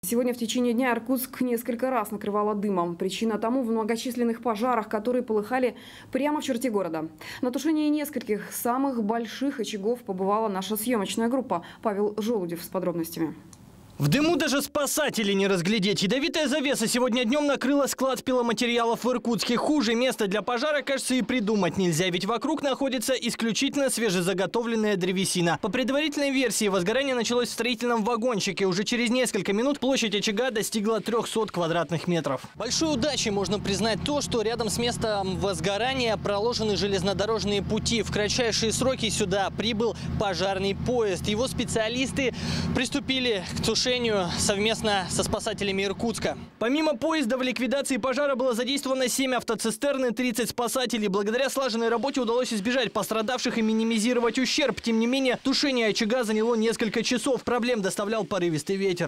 Сегодня в течение дня Иркутск несколько раз накрывало дымом. Причина тому в многочисленных пожарах, которые полыхали прямо в черте города. На тушении нескольких самых больших очагов побывала наша съемочная группа. Павел Желудев с подробностями. В дыму даже спасателей не разглядеть. Ядовитая завеса сегодня днем накрыла склад пиломатериалов в Иркутске. Хуже места для пожара, кажется, и придумать нельзя, ведь вокруг находится исключительно свежезаготовленная древесина. По предварительной версии, возгорание началось в строительном вагончике. Уже через несколько минут площадь очага достигла 300 квадратных метров. Большой удачей можно признать то, что рядом с местом возгорания проложены железнодорожные пути. В кратчайшие сроки сюда прибыл пожарный поезд. Его специалисты приступили к тушению совместно со спасателями Иркутска. Помимо поезда в ликвидации пожара было задействовано 7 автоцистерн и 30 спасателей. Благодаря слаженной работе удалось избежать пострадавших и минимизировать ущерб. Тем не менее, тушение очага заняло несколько часов. Проблем доставлял порывистый ветер.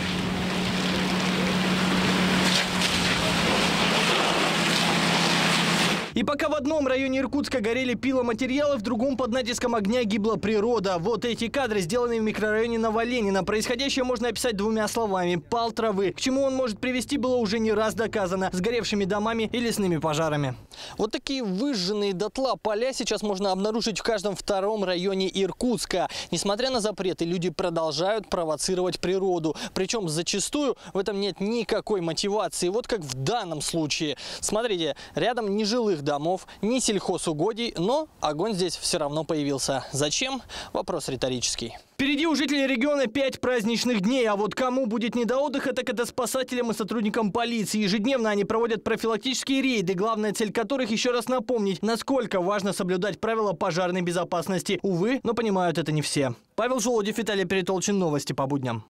И пока в одном районе Иркутска горели пиломатериалы, в другом под натиском огня гибла природа. Вот эти кадры, сделанные в микрорайоне Новоленина. Происходящее можно описать двумя словами – пал травы. К чему он может привести, было уже не раз доказано – сгоревшими домами и лесными пожарами. Вот такие выжженные дотла поля сейчас можно обнаружить в каждом втором районе Иркутска. Несмотря на запреты, люди продолжают провоцировать природу. Причем зачастую в этом нет никакой мотивации. Вот как в данном случае. Смотрите, рядом ни жилых домов, ни сельхозугодий, но огонь здесь все равно появился. Зачем? Вопрос риторический. Впереди у жителей региона 5 праздничных дней, а вот кому будет не до отдыха, так это спасателям и сотрудникам полиции. Ежедневно они проводят профилактические рейды, главная цель которых еще раз напомнить, насколько важно соблюдать правила пожарной безопасности. Увы, но понимают это не все. Павел Желудев, Виталий Перетолчин, новости по будням.